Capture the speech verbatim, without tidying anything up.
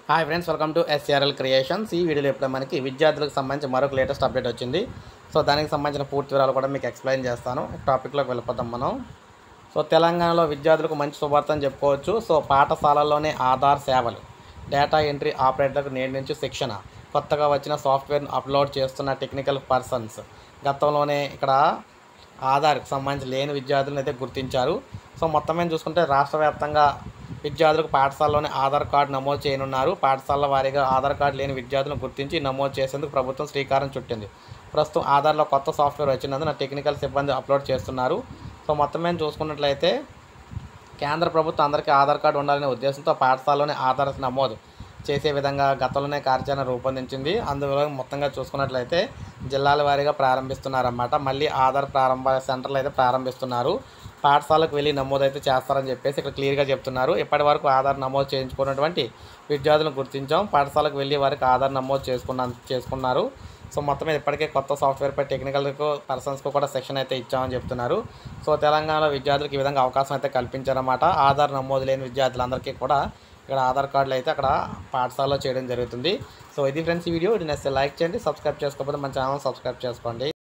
Hi friends, welcome to SRL creations. ఈ వీడియోలో ఇప్పుడు మనకి విద్యార్థులకు సంబంధించి మరొక లేటెస్ట్ అప్డేట్ వచ్చింది. సో దానికి సంబంధించిన పూర్తి వివరాలు కూడా మీకు ఎక్స్ప్లెయిన్ చేస్తాను. టాపిక్లోకి వెళ్ళిపోతాం మనం. సో తెలంగాణలో విద్యార్థులకు మంచి శుభార్త అని చెప్పుకోవచ్చు. సో పాఠశాలల్లోనే ఆధార్ సేవలు, డేటా ఎంట్రీ ఆపరేటర్లకు నేటి నుంచి శిక్షణ, కొత్తగా వచ్చిన సాఫ్ట్వేర్ను అప్లోడ్ చేస్తున్న టెక్నికల్ పర్సన్స్. గతంలోనే ఇక్కడ ఆధార్కి సంబంధించి లేని విద్యార్థులను అయితే గుర్తించారు. సో మొత్తం మీద చూసుకుంటే రాష్ట్ర వ్యాప్తంగా విద్యార్థులకు పాఠశాలలోనే ఆధార్ కార్డు నమోదు చేయనున్నారు. పాఠశాలల వారీగా ఆధార్ కార్డు లేని విద్యార్థులను గుర్తించి నమోదు చేసేందుకు ప్రభుత్వం శ్రీకారం చుట్టింది. ప్రస్తుతం ఆధార్లో కొత్త సాఫ్ట్వేర్ వచ్చినందున టెక్నికల్ సిబ్బంది అప్లోడ్ చేస్తున్నారు. సో మొత్తం మీద చూసుకున్నట్లయితే కేంద్ర ప్రభుత్వం అందరికీ ఆధార్ కార్డు ఉండాలనే ఉద్దేశంతో పాఠశాలలోనే ఆధార్ నమోదు చేసే విధంగా గతంలోనే కార్యాచరణ రూపొందించింది. అందువల్ల మొత్తంగా చూసుకున్నట్లయితే జిల్లాల వారీగా ప్రారంభిస్తున్నారన్నమాట. మళ్ళీ ఆధార్ ప్రారంభ సెంటర్లు అయితే ప్రారంభిస్తున్నారు. పాఠశాలకు వెళ్ళి నమోదు అయితే చేస్తారని చెప్పేసి ఇక్కడ క్లియర్గా చెప్తున్నారు. ఇప్పటి వరకు ఆధార్ నమోదు చేయించుకున్నటువంటి విద్యార్థులను గుర్తించాం. పాఠశాలకు వెళ్ళి వారికి ఆధార్ నమోదు చేసుకున్న చేసుకున్నారు. సో మొత్తం మీద ఇప్పటికే కొత్త సాఫ్ట్వేర్పై టెక్నికల్కు పర్సన్స్కు కూడా సెక్షన్ అయితే ఇచ్చామని చెప్తున్నారు. సో తెలంగాణలో విద్యార్థులకు ఈ విధంగా అవకాశం అయితే కల్పించారన్నమాట. ఆధార్ నమోదు లేని విద్యార్థులందరికీ కూడా ఇక్కడ ఆధార్ కార్డులు అయితే అక్కడ పాఠశాలలో చేయడం జరుగుతుంది. సో ఇది ఫ్రెండ్స్ ఈ వీడియో. ఇది నచ్చితే లైక్ చేయండి, సబ్స్క్రైబ్ చేసుకోకపోతే మన ఛానల్ సబ్స్క్రైబ్ చేసుకోండి.